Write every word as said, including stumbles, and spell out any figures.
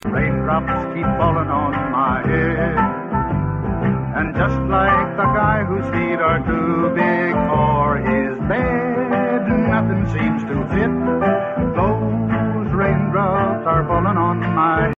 Raindrops keep falling on my head, and just like the guy whose feet are too big for